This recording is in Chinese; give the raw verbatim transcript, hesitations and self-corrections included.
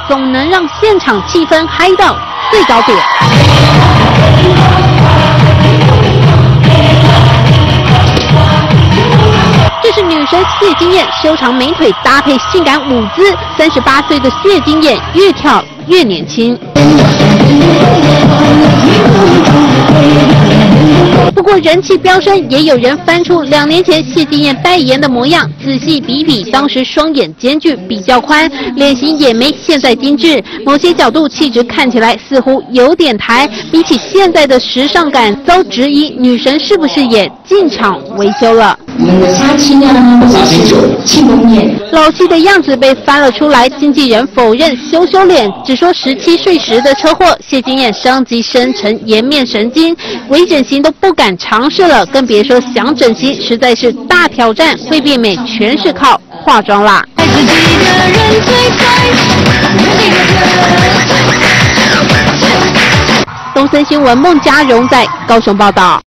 总能让现场气氛嗨到最高点。这是女神谢金燕修长美腿搭配性感舞姿，三十八岁的谢金燕越跳越年轻。不过人气飙升，也有人翻出两年前谢金燕代言的模样，仔细比比，当时双眼间距比较宽，脸型也没现在精致，某些角度气质看起来似乎有点抬，比起现在的时尚感，遭质疑女神是不是也进场维修了？ 我们的杀青啊，或者是庆功宴， 老气的样子被翻了出来，经纪人否认羞羞脸，只说十七岁时的车祸，谢金燕伤及深层颜面神经，微整形都不敢尝试了，更别说想整形，实在是大挑战，会变美全是靠化妆啦。爱自己的人最东森新闻孟佳蓉在高雄报道。